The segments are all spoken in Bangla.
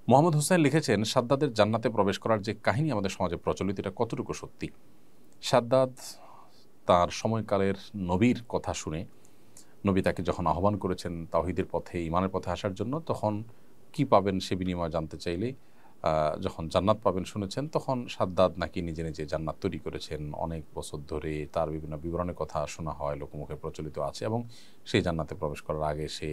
মোহাম্মদ হোসেন লিখেছেন, সাদ্দাদের জান্নাতে প্রবেশ করার যে কাহিনী আমাদের সমাজে প্রচলিত, এটা কতটুকু সত্যি? সাদ্দাদ তার সময়কালের নবীর কথা শুনে, নবী তাকে যখন আহ্বান করেছেন তাওহীদের পথে, ঈমানের পথে আসার জন্য, তখন কি পাবেন সে বিনিময় জানতে চাইলে যখন জান্নাত পাবেন শুনেছেন, তখন সাদ্দাদ নাকি নিজে নিজে জান্নাত তৈরি করেছেন অনেক বছর ধরে। তার বিভিন্ন বিবরণের কথা শোনা হয়, লোকমুখে প্রচলিত আছে, এবং সেই জান্নাতে প্রবেশ করার আগে সে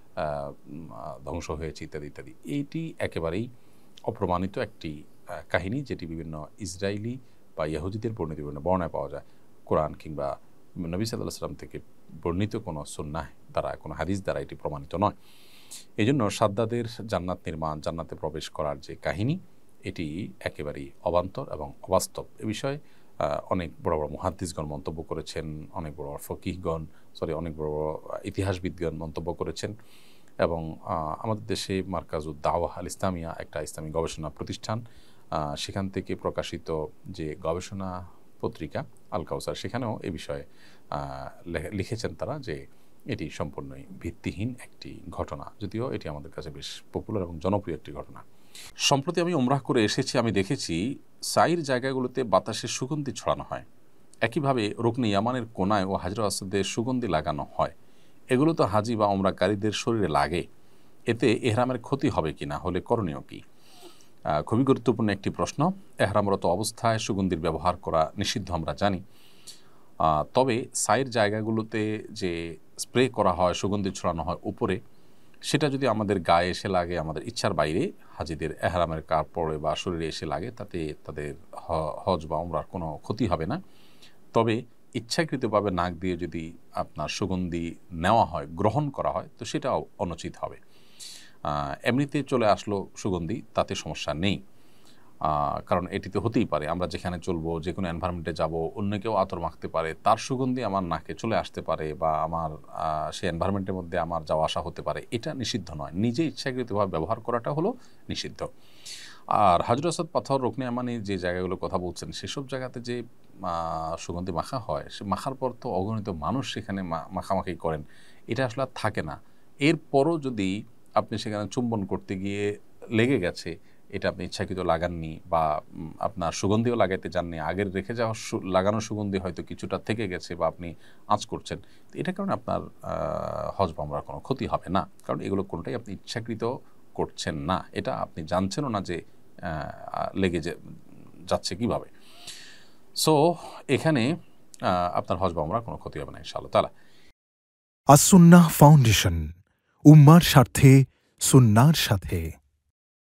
ধ্বংস হয়েছে ইত্যাদি ইত্যাদি। এইটি একেবারেই অপ্রমাণিত একটি কাহিনী, যেটি বিভিন্ন ইসরায়েলি বা ইহুদিদের বর্ণিত বিভিন্ন বর্ণায় পাওয়া যায়। কোরআন কিংবা নবী সাল্লাল্লাহু আলাইহি ওয়াসাল্লাম থেকে বর্ণিত কোনো সুন্নাহ দ্বারা, কোনো হাদিস দ্বারা এটি প্রমাণিত নয়। এই জন্য সাদ্দাদের জান্নাত নির্মাণ, জান্নাতে প্রবেশ করার যে কাহিনী, এটি একেবারেই অবান্তর এবং অবাস্তব। এ বিষয়ে অনেক বড় বড় মুহাদ্দিসগণ মন্তব্য করেছেন, অনেক বড় বড় ফকিহগণ, অনেক বড় বড় ইতিহাসবিদগণ মন্তব্য করেছেন। এবং আমাদের দেশে মারকাজুদ দাওয়াহ আল ইসলামিয়া, একটা ইসলামী গবেষণা প্রতিষ্ঠান, সেখান থেকে প্রকাশিত যে গবেষণা পত্রিকা আল কাউসার, সেখানেও এ বিষয়ে লিখেছেন তারা যে এটি সম্পূর্ণই ভিত্তিহীন একটি ঘটনা, যদিও এটি আমাদের কাছে বেশ পপুলার এবং জনপ্রিয় একটি ঘটনা। সম্প্রতি আমি উমরাহ করে এসেছি, আমি দেখেছি সাইর জায়গাগুলোতে বাতাসের সুগন্ধি ছড়ানো হয়। একইভাবে রুকনে ইয়ামানের কোনায় ও হাজর আসওয়াদে সুগন্ধি লাগানো হয়। এগুলো তো হাজি বা উমরাকারীদের শরীরে লাগে, এতে এহরামের ক্ষতি হবে কি না, হলে করণীয় কি? খুবই গুরুত্বপূর্ণ একটি প্রশ্ন। এহরামরত অবস্থায় সুগন্ধির ব্যবহার করা নিষিদ্ধ আমরা জানি, তবে সাইর জায়গাগুলোতে যে স্প্রে করা হয়, সুগন্ধি ছড়ানো হয় উপরে, সেটা যদি আমাদের গায়ে এসে লাগে, আমাদের ইচ্ছার বাইরে হাজিদের এহরামের কাপড়ে বা শরীরে এসে লাগে, তাতে তাদের হজ বা উমরার কোনো ক্ষতি হবে না। তবে ইচ্ছাকৃতভাবে নাক দিয়ে যদি আপনার সুগন্ধি নেওয়া হয়, গ্রহণ করা হয়, তো সেটাও অনুচিত হবে। এমনিতে চলে আসলো সুগন্ধি, তাতে সমস্যা নেই, কারণ এটি তো হতেই পারে। আমরা যেখানে চলবো, যে কোনো এনভায়রনমেন্টে যাব, অন্য কেউ আতর মাখতে পারে, তার সুগন্ধি আমার নাকে চলে আসতে পারে, বা আমার সেই এনভায়রনমেন্টের মধ্যে আমার যাওয়া আসা হতে পারে। এটা নিষিদ্ধ নয়, নিজে ইচ্ছাকৃতভাবে ব্যবহার করাটা হলো নিষিদ্ধ। আর হাজর আসওয়াদ পাথর, রুকনে ইয়ামানি যে জায়গাগুলোর কথা বলছেন, সেসব জায়গাতে যে সুগন্ধি মাখা হয়, সে মাখার পর তো অগণিত মানুষ সেখানে মাখামাখি করেন, এটা আসলে আর থাকে না। এরপরও যদি আপনি সেখানে চুম্বন করতে গিয়ে লেগে গেছে, এটা আপনি ইচ্ছাকৃত লাগাননি, বা আপনার সুগন্ধিও লাগাইতে যাননি, আগের রেখে যাওয়া লাগানো সুগন্ধি হয়তো কিছুটা থেকে গেছে, বা আপনি আঁচ করছেন, এটার কারণে আপনার হজ বা উমরার কোনো ক্ষতি হবে না, কারণ এগুলো কোনোটাই আপনি ইচ্ছাকৃত করছেন না। এটা আপনি জানছেনও না যে লেগে যাচ্ছে কিভাবে। সো এখানে আপনার হজ বা উমরার কোনো ক্ষতি হবে না ইনশাআল্লাহ তাআলা। আস-সুন্নাহ ফাউন্ডেশন, উম্মার স্বার্থে সুন্নাহর সাথে।